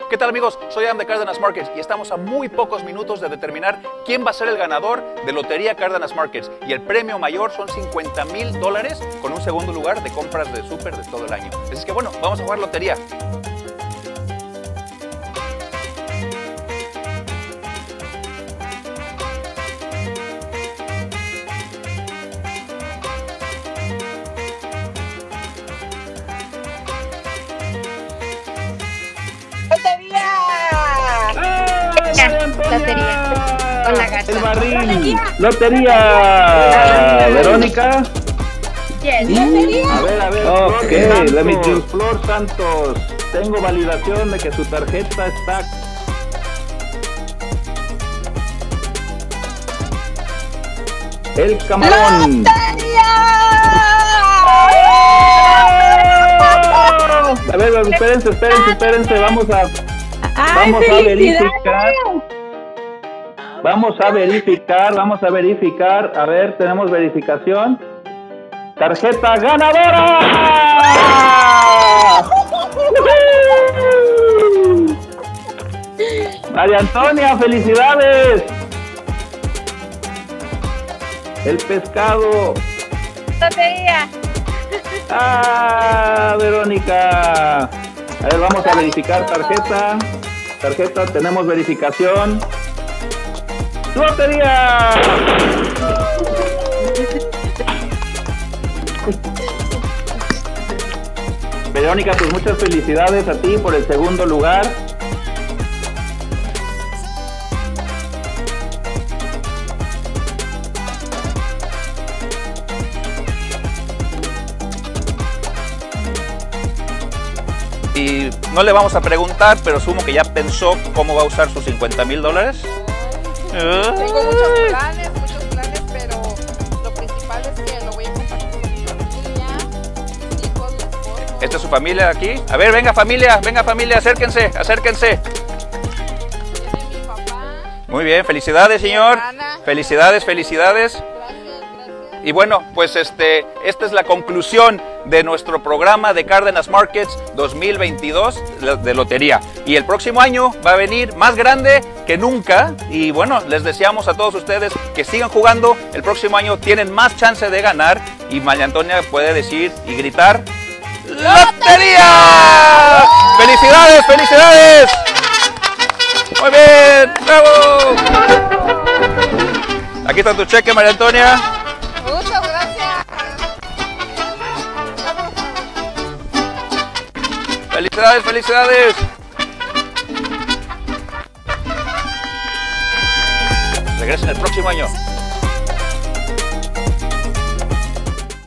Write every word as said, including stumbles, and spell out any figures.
¿Qué tal, amigos? Soy Adam de Cárdenas Markets y estamos a muy pocos minutos de determinar quién va a ser el ganador de Lotería Cárdenas Markets. Y el premio mayor son cincuenta mil dólares con un segundo lugar de compras de súper de todo el año. Así es que bueno, vamos a jugar lotería. Lotería con la gata. El barril. Lotería. Verónica. Yes. Lotería. A ver, a ver. Ok, let me do. Flor Santos. Tengo validación de que su tarjeta está. El camarón. ¡Lotería! A ver, espérense, espérense, espérense. Vamos a. Ay, Vamos a verificar. Vamos a verificar, vamos a verificar. A ver, tenemos verificación. Tarjeta ganadora. María Antonia, felicidades. El pescado. Lotería. Ah, Verónica. A ver, vamos a verificar tarjeta. Tarjeta, tenemos verificación. ¡Lotería! Verónica, pues muchas felicidades a ti por el segundo lugar. Y no le vamos a preguntar, pero asumo que ya pensó cómo va a usar sus cincuenta mil dólares. Tengo muchos planes, muchos planes, pero lo principal es que lo voy a compartir con mi familia, mis hijos, mi esposo. ¿Esta es su familia aquí? A ver, venga familia, venga familia, acérquense, acérquense. Tiene mi papá. Muy bien, felicidades, señor. Hermana. Felicidades, felicidades. Gracias, gracias. Y bueno, pues este, esta es la conclusión de nuestro programa de Cárdenas Markets dos mil veintidós de lotería. Y el próximo año va a venir más grande que nunca. Y bueno, les deseamos a todos ustedes que sigan jugando. El próximo año tienen más chance de ganar. Y María Antonia puede decir y gritar ¡Lotería! ¡Felicidades, felicidades! Muy bien, bravo. Aquí está tu cheque, María Antonia. Muchas gracias. Felicidades, felicidades. Regresen el próximo año.